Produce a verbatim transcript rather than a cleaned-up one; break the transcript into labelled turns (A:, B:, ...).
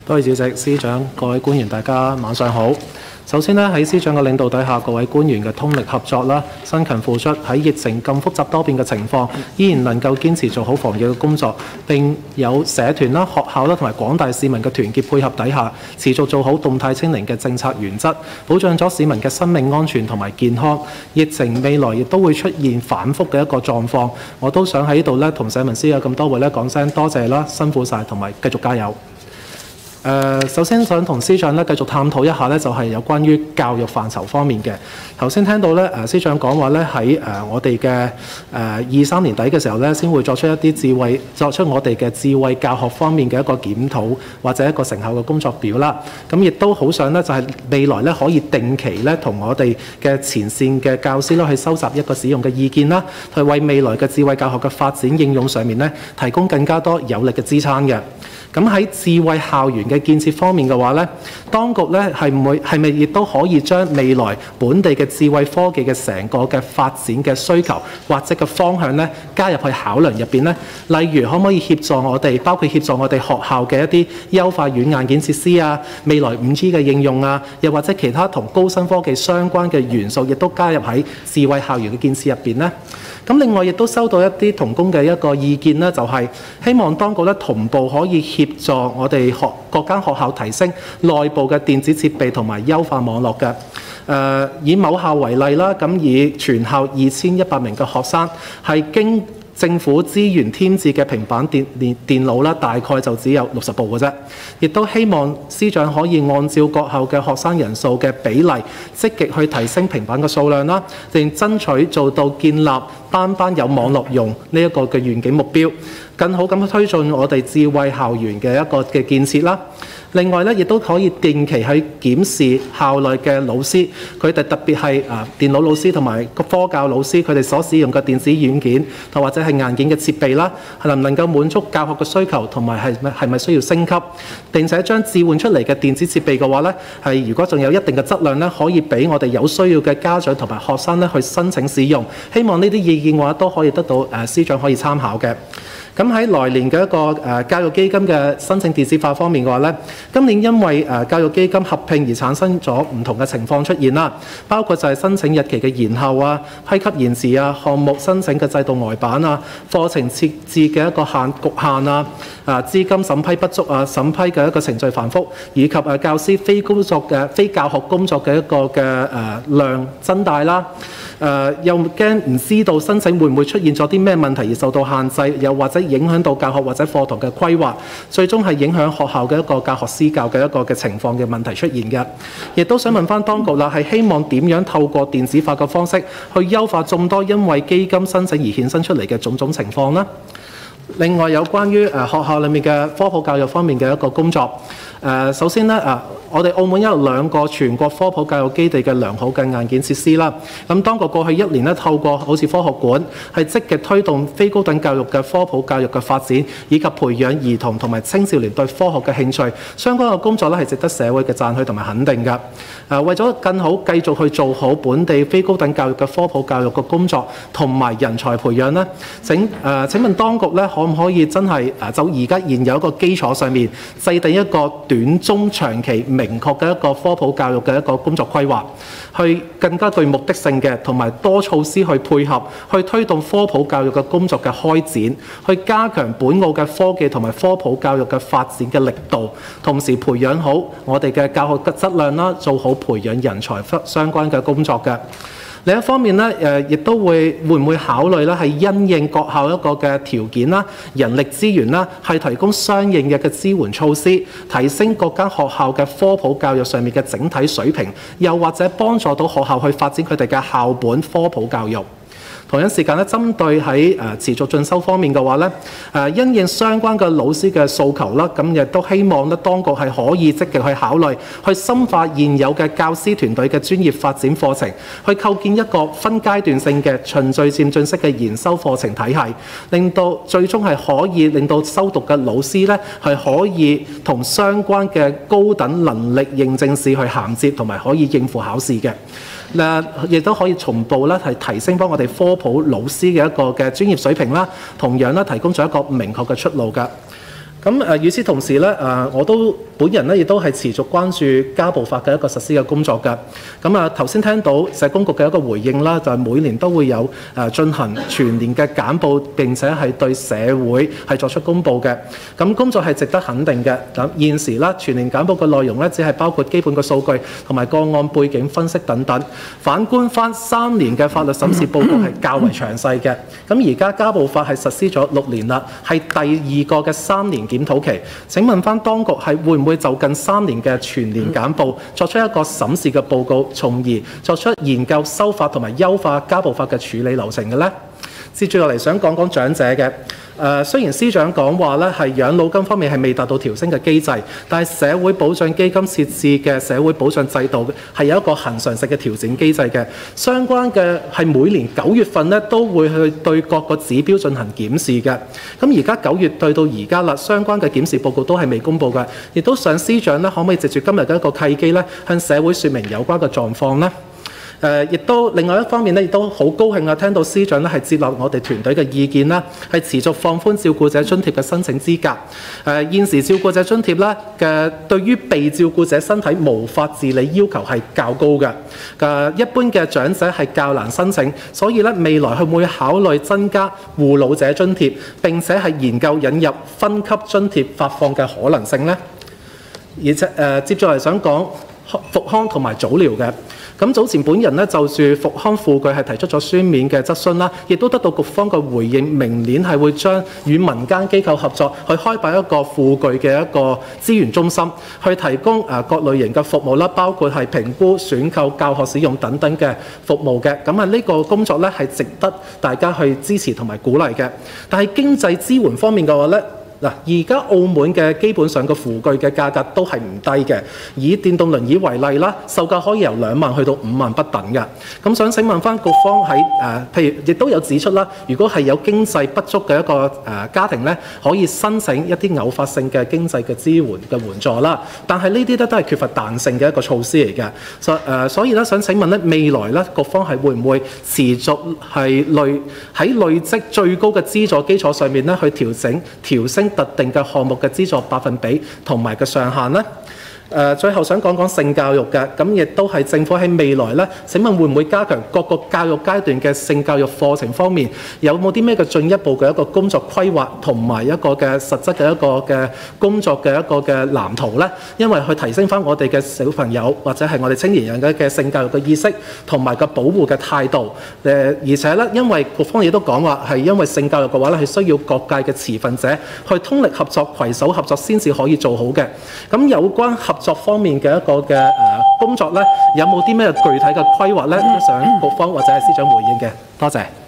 A: 多謝主席、司長、各位官員，大家晚上好。首先呢，喺司長嘅領導底下，各位官員嘅通力合作啦，辛勤付出，喺疫情咁複雜多變嘅情況，依然能夠堅持做好防疫嘅工作，並有社團啦、學校啦同埋廣大市民嘅團結配合底下，持續做好動態清零嘅政策原則，保障咗市民嘅生命安全同埋健康。疫情未來亦都會出現反覆嘅一個狀況，我都想喺呢度咧同社民司有咁多位咧講聲多謝啦，辛苦晒，同埋繼續加油。誒、呃，首先想同司長咧繼續探討一下咧，就係、是、有關於教育範疇方面嘅。頭先聽到咧，誒、呃、司長講話咧喺誒我哋嘅誒二三年底嘅時候咧，先會作出一啲智慧，作出我哋嘅智慧教學方面嘅一個檢討或者一個成效嘅工作表啦。咁亦都好想咧，就係、是、未來咧可以定期咧同我哋嘅前線嘅教師咧去收集一個使用嘅意見啦，去為未來嘅智慧教學嘅發展應用上面咧提供更加多有力嘅支撐嘅。咁喺智慧校園嘅建設方面嘅話咧，當局咧係唔會係咪亦都可以將未來本地嘅智慧科技嘅成個嘅發展嘅需求或者嘅方向咧加入去考量入邊咧？例如可唔可以協助我哋，包括協助我哋學校嘅一啲優化軟硬件設施啊，未來五 G 嘅應用啊，又或者其他同高新科技相關嘅元素，亦都加入喺智慧校園嘅建設入邊咧？咁另外亦都收到一啲同工嘅一個意見咧，就係希望當局咧同步可以協助我哋學各間學校提升內部嘅電子設備同埋優化網絡嘅。誒、呃，以某校為例啦，咁以全校二千一百名嘅學生係經政府資源添置嘅平板電電電腦啦，大概就只有六十部嘅啫。亦都希望司長可以按照各校嘅學生人數嘅比例，積極去提升平板嘅數量啦，並爭取做到建立班班有網絡用呢一個嘅願景目標，更好咁推進我哋智慧校園嘅一個嘅建設啦。另外咧，亦都可以定期去檢視校內嘅老師，佢哋特別係啊電腦老師同埋科教老師，佢哋所使用嘅電子軟件同或者係硬件嘅設備啦，係能唔能夠滿足教學嘅需求，同埋係咪係咪需要升級？並且將置換出嚟嘅電子設備嘅話咧，係如果仲有一定嘅質量咧，可以俾我哋有需要嘅家長同埋學生咧去申請使用。希望呢啲意見嘅話都可以得到誒司長可以參考嘅。咁喺來年嘅一個誒教育基金嘅申請電子化方面嘅話咧，今年因為誒教育基金合併而產生咗唔同嘅情況出現啦，包括就係申請日期嘅延後啊、批給延遲啊、項目申請嘅制度呆板啊、課程設置嘅一個限局限啊、啊資金審批不足啊、審批嘅一個程序繁複，以及誒教師非工作嘅非教學工作嘅一個嘅誒量增大啦。誒、呃、又驚唔知道申請會唔會出現咗啲咩問題而受到限制，又或者影響到教學或者課堂嘅規劃，最終係影響學校嘅一個教學施教嘅一個嘅情況嘅問題出現嘅。亦都想問翻當局啦，係希望點樣透過電子化嘅方式去優化眾多因為基金申請而衍生出嚟嘅種種情況呢？另外有關於誒學校裏面嘅科普教育方面嘅一個工作，誒首先咧誒。我哋澳門有兩個全國科普教育基地嘅良好嘅硬件設施啦。咁當局過去一年咧，透過好似科學館，係積極推動非高等教育嘅科普教育嘅發展，以及培養兒童同埋青少年對科學嘅興趣。相關嘅工作咧係值得社會嘅讚許同埋肯定㗎。誒為咗更好繼續去做好本地非高等教育嘅科普教育嘅工作同埋人才培養咧，請誒、呃、請問當局咧可唔可以真係誒就而家現有一個基礎上面，制定一個短中長期明確嘅一個科普教育嘅一個工作規劃，去更加具目的性嘅同埋多措施去配合，去推動科普教育嘅工作嘅開展，去加強本澳嘅科技同埋科普教育嘅發展嘅力度，同時培養好我哋嘅教學嘅質量啦，做好培養人才相關嘅工作嘅。另一方面咧，誒亦都會會唔會考慮咧，係因應各校一個嘅條件啦、人力資源啦，係提供相應嘅嘅支援措施，提升各間學校嘅科普教育上面嘅整體水平，又或者幫助到學校去發展佢哋嘅校本科普教育。同樣時間咧，針對喺誒持續進修方面嘅話咧，誒因應相關嘅老師嘅訴求啦，咁亦都希望咧當局係可以積極去考慮，去深化現有嘅教師團隊嘅專業發展課程，去構建一個分階段性嘅循序漸進式嘅研修課程體系，令到最終係可以令到修讀嘅老師咧係可以同相關嘅高等能力認證試去銜接，同埋可以應付考試嘅。誒，亦都可以從步咧，係提升幫我哋科普老師嘅一個嘅專業水平啦。同樣咧，提供咗一個明確嘅出路㗎。咁咁誒，與此同時咧，誒我都本人咧亦都係持續關注家暴法嘅一個實施嘅工作嘅。咁啊，頭先聽到社工局嘅一個回應啦，就係每年都會有誒進行全年嘅簡報，並且係對社會係作出公佈嘅。咁工作係值得肯定嘅。咁現時啦，全年簡報嘅內容咧，只係包括基本嘅數據同埋個案背景分析等等。反觀翻三年嘅法律審視報告係較為詳細嘅。咁而家家暴法係實施咗六年啦，係第二個嘅三年檢討期。請問翻當局係會唔會就近三年嘅全年簡報作出一個審視嘅報告，從而作出研究修法同埋優化家暴法嘅處理流程嘅呢？接住落嚟想講講長者嘅。誒、呃、雖然司長講話咧係養老金方面係未達到調升嘅機制，但係社會保障基金設置嘅社會保障制度係有一個恒常性嘅調整機制嘅。相關嘅係每年九月份咧都會去對各個指標進行檢視嘅。咁而家九月對到而家啦，相關嘅檢視報告都係未公佈嘅，亦都想司長咧可唔可以藉住今日嘅一個契機咧，向社會説明有關嘅狀況呢？誒、呃，亦都另外一方面咧，亦都好高興啊！聽到司長咧係接納我哋團隊嘅意見啦，係持續放寬照顧者津貼嘅申請資格。誒、呃，現時照顧者津貼咧嘅對於被照顧者身體無法自理要求係較高嘅。誒、呃，一般嘅長者係較難申請，所以咧未來佢會考慮增加護老者津貼，並且係研究引入分級津貼發放嘅可能性咧。而且誒、呃，接住嚟想講復康同埋早療嘅。咁早前本人咧就住復康輔具係提出咗書面嘅質詢啦，亦都得到局方嘅回應，明年係會將與民間機構合作去開辦一個輔具嘅一個資源中心，去提供誒各類型嘅服務啦，包括係評估、選購、教學使用等等嘅服務嘅。咁啊呢個工作咧係值得大家去支持同埋鼓勵嘅。但係經濟支援方面嘅話咧，嗱，而家澳門嘅基本上個輔具嘅價格都係唔低嘅，以電動輪椅為例啦，售價可以由兩萬去到五萬不等嘅。咁想請問翻局方喺誒、呃，譬如亦都有指出啦，如果係有經濟不足嘅一個誒、呃、家庭咧，可以申請一啲偶發性嘅經濟嘅支援嘅援助啦。但係呢啲咧都係缺乏彈性嘅一個措施嚟嘅。所誒、呃，所以咧想請問咧，未來咧局方係會唔會持續係累喺累積最高嘅資助基礎上面咧去調整調升特定嘅項目嘅資助百分比同埋嘅上限呢？誒、呃，最後想講講性教育嘅，咁亦都係政府喺未來咧，請問會唔會加強各個教育階段嘅性教育課程方面，有冇啲咩嘅進一步嘅一個工作規劃同埋一個嘅實質嘅一個嘅工作嘅一個嘅藍圖呢？因為去提升翻我哋嘅小朋友或者係我哋青年人嘅嘅性教育嘅意識同埋個保護嘅態度。誒、呃，而且咧，因為局方亦都講話係因為性教育嘅話咧，係需要各界嘅持份者去通力合作、攜手合作先至可以做好嘅。咁有關合作方面嘅一個嘅誒工作咧，有冇啲咩具體嘅規劃咧？都想局方或者係司長回應嘅。多謝。